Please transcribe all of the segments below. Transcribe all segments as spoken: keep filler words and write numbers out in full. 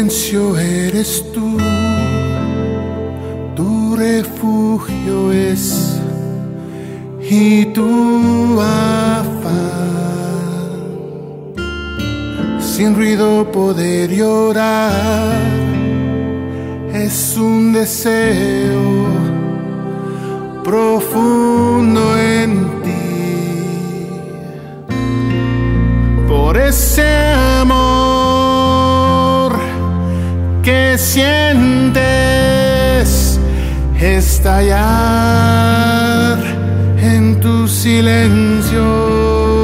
silencio eres tú, tu refugio es y tu afán. Sin ruido poder llorar es un deseo profundo en ti. Por ese amor que sientes estallar en tu silencio.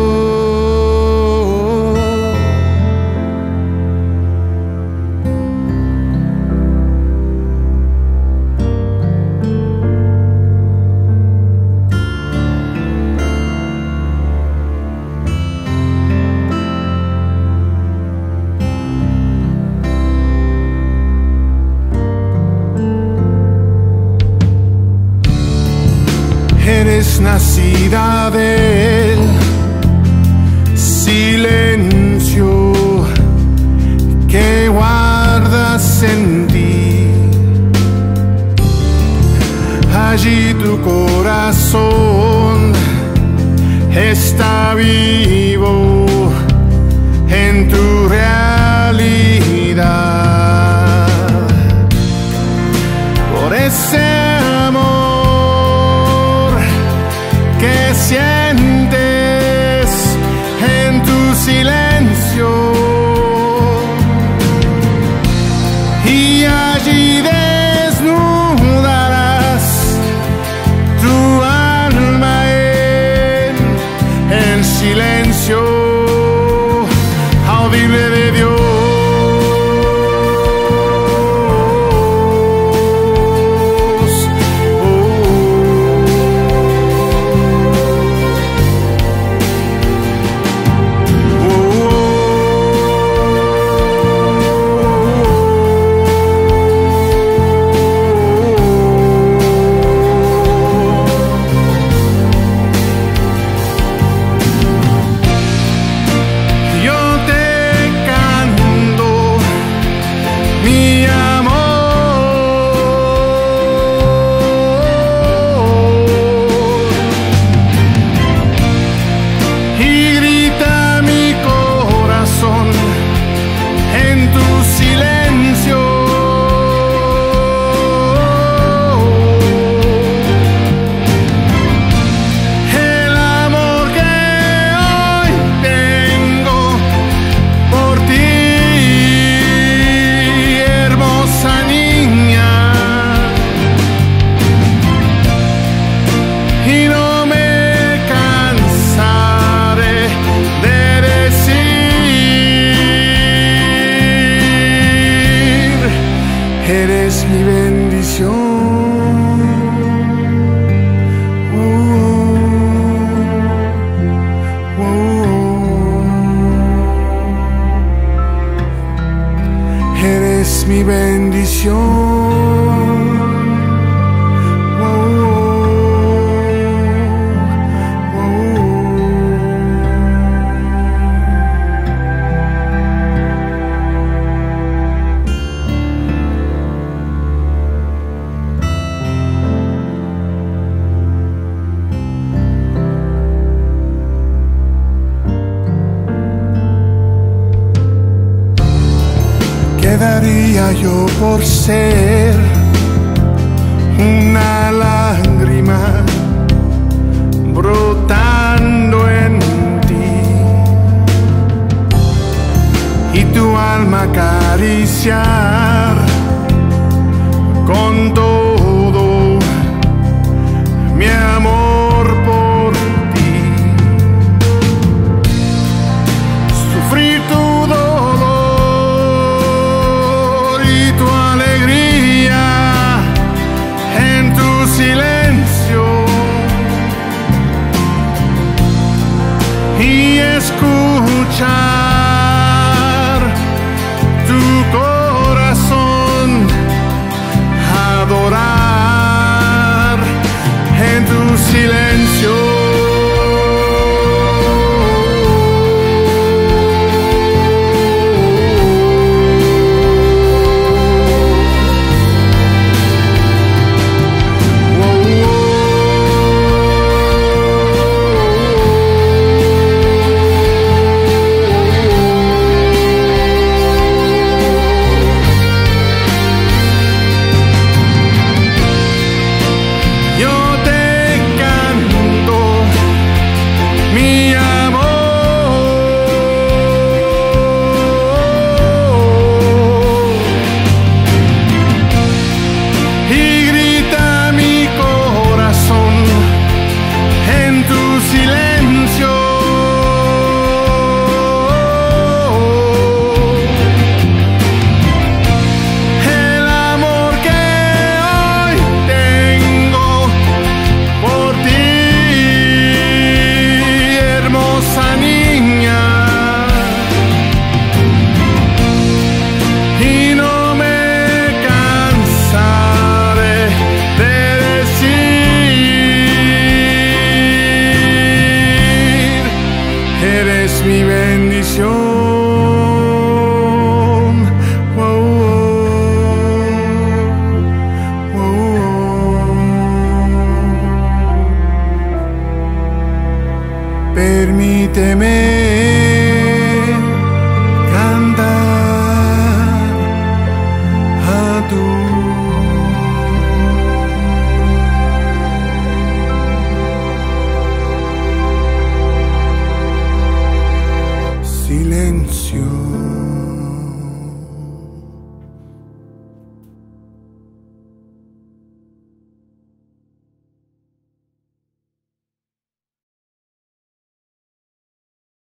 Eres nacida del silencio que guardas en ti. Allí tu corazón está vivo en tu realidad. Por ese que sientes en tu silencio, y allí desnudarás tu alma en el silencio audible de Dios. Eres mi bendición. Oh, oh, oh. Eres mi bendición. ¿Qué daría yo por ser una lágrima brotando en ti y tu alma acariciar con todo mi amor por ti? Sufrir tu silencio y escuchar tu corazón adorar. tú.